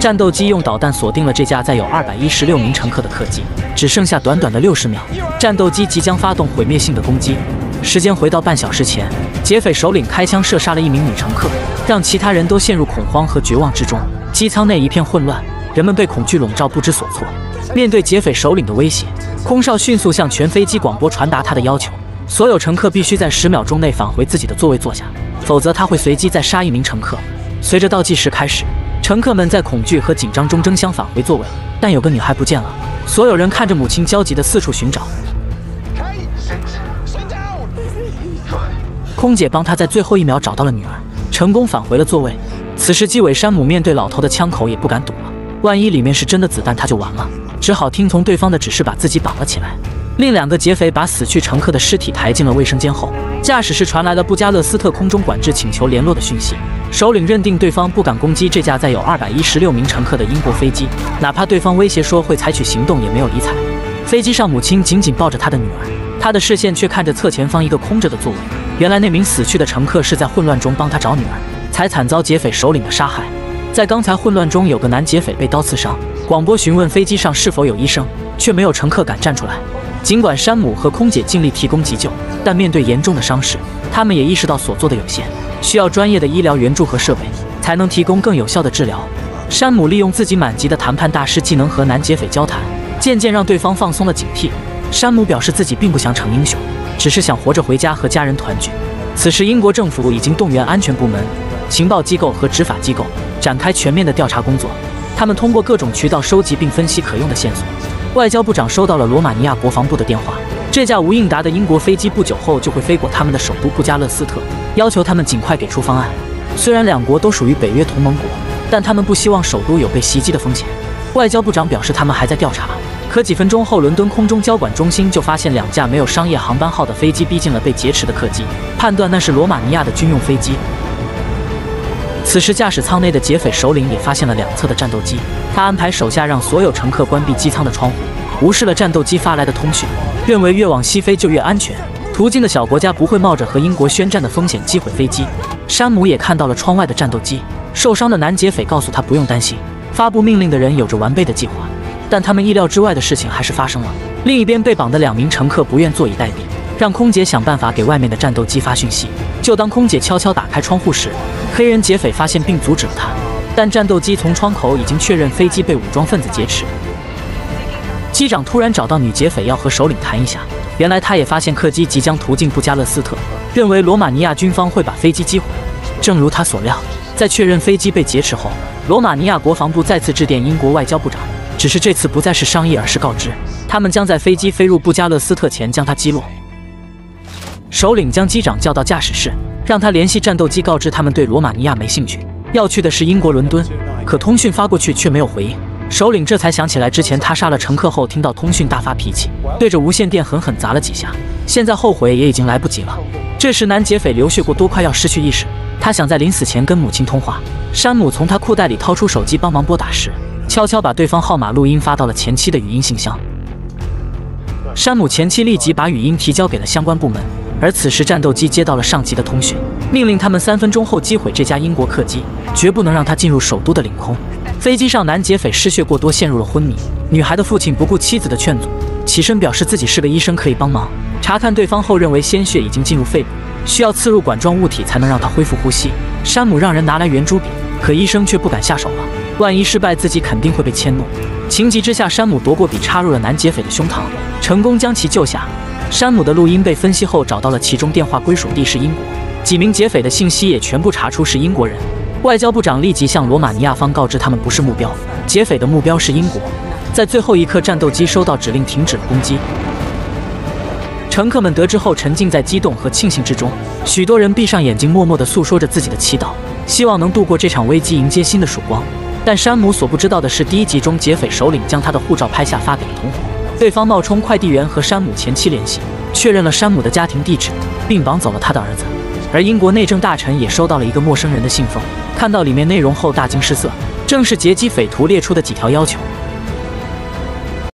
战斗机用导弹锁定了这架载有216名乘客的客机，只剩下短短的60秒，战斗机即将发动毁灭性的攻击。时间回到半小时前，劫匪首领开枪射杀了一名女乘客，让其他人都陷入恐慌和绝望之中。机舱内一片混乱，人们被恐惧笼罩，不知所措。面对劫匪首领的威胁，空少迅速向全飞机广播传达他的要求：所有乘客必须在10秒钟内返回自己的座位坐下，否则他会随机再杀一名乘客。随着倒计时开始，乘客们在恐惧和紧张中争相返回座位，但有个女孩不见了。所有人看着母亲焦急地四处寻找。空姐帮她在最后1秒找到了女儿，成功返回了座位。此时基韦山姆面对老头的枪口也不敢赌了，万一里面是真的子弹他就完了，只好听从对方的指示把自己绑了起来。另2个劫匪把死去乘客的尸体抬进了卫生间后，驾驶室传来了布加勒斯特空中管制请求联络的讯息。首领认定对方不敢攻击这架载有216名乘客的英国飞机，哪怕对方威胁说会采取行动，也没有理睬。飞机上，母亲紧紧抱着她的女儿，她的视线却看着侧前方一个空着的座位。原来那名死去的乘客是在混乱中帮他找女儿，才惨遭劫匪首领的杀害。在刚才混乱中，有个男劫匪被刀刺伤，广播询问飞机上是否有医生，却没有乘客敢站出来。尽管山姆和空姐尽力提供急救，但面对严重的伤势，他们也意识到所做的有限，需要专业的医疗援助和设备，才能提供更有效的治疗。山姆利用自己满级的谈判大师技能和男劫匪交谈，渐渐让对方放松了警惕。山姆表示自己并不想逞英雄，只是想活着回家和家人团聚。此时，英国政府已经动员安全部门、情报机构和执法机构，展开全面的调查工作。他们通过各种渠道收集并分析可用的线索。外交部长收到了罗马尼亚国防部的电话，这架无应答的英国飞机不久后就会飞过他们的首都布加勒斯特，要求他们尽快给出方案。虽然2国都属于北约同盟国，但他们不希望首都有被袭击的风险。外交部长表示他们还在调查。可几分钟后，伦敦空中交管中心就发现2架没有商业航班号的飞机逼近了被劫持的客机，判断那是罗马尼亚的军用飞机。此时，驾驶舱内的劫匪首领也发现了2侧的战斗机，他安排手下让所有乘客关闭机舱的窗户，无视了战斗机发来的通讯，认为越往西飞就越安全，途经的小国家不会冒着和英国宣战的风险击毁飞机。山姆也看到了窗外的战斗机，受伤的男劫匪告诉他不用担心，发布命令的人有着完备的计划。但他们意料之外的事情还是发生了。另一边，被绑的2名乘客不愿坐以待毙，让空姐想办法给外面的战斗机发讯息。就当空姐悄悄打开窗户时，黑人劫匪发现并阻止了他，但战斗机从窗口已经确认飞机被武装分子劫持。机长突然找到女劫匪要和首领谈一下，原来他也发现客机即将途径布加勒斯特，认为罗马尼亚军方会把飞机击毁。正如他所料，在确认飞机被劫持后，罗马尼亚国防部再次致电英国外交部长，只是这次不再是商议，而是告知他们将在飞机飞入布加勒斯特前将它击落。首领将机长叫到驾驶室，让他联系战斗机，告知他们对罗马尼亚没兴趣，要去的是英国伦敦。可通讯发过去却没有回应，首领这才想起来之前他杀了乘客后听到通讯大发脾气，对着无线电狠狠砸了几下，现在后悔也已经来不及了。这时男劫匪流血过多，快要失去意识，他想在临死前跟母亲通话。山姆从他裤袋里掏出手机帮忙拨打时，悄悄把对方号码录音发到了前妻的语音信箱。山姆前妻立即把语音提交给了相关部门，而此时战斗机接到了上级的通讯，命令他们3分钟后击毁这架英国客机，绝不能让他进入首都的领空。飞机上男劫匪失血过多，陷入了昏迷。女孩的父亲不顾妻子的劝阻，起身表示自己是个医生，可以帮忙。查看对方后认为鲜血已经进入肺部，需要刺入管状物体才能让他恢复呼吸。山姆让人拿来圆珠笔，可医生却不敢下手了，万一失败自己肯定会被迁怒。情急之下，山姆夺过笔插入了男劫匪的胸膛，成功将其救下。山姆的录音被分析后找到了其中电话归属地是英国，几名劫匪的信息也全部查出是英国人。外交部长立即向罗马尼亚方告知他们不是目标，劫匪的目标是英国。在最后一刻，战斗机收到指令停止了攻击。乘客们得知后沉浸在激动和庆幸之中，许多人闭上眼睛默默地诉说着自己的祈祷，希望能度过这场危机，迎接新的曙光。但山姆所不知道的是，第1集中劫匪首领将他的护照拍下发给了同伙，对方冒充快递员和山姆前妻联系，确认了山姆的家庭地址，并绑走了他的儿子。而英国内政大臣也收到了一个陌生人的信封，看到里面内容后大惊失色，正是劫机匪徒列出的几条要求。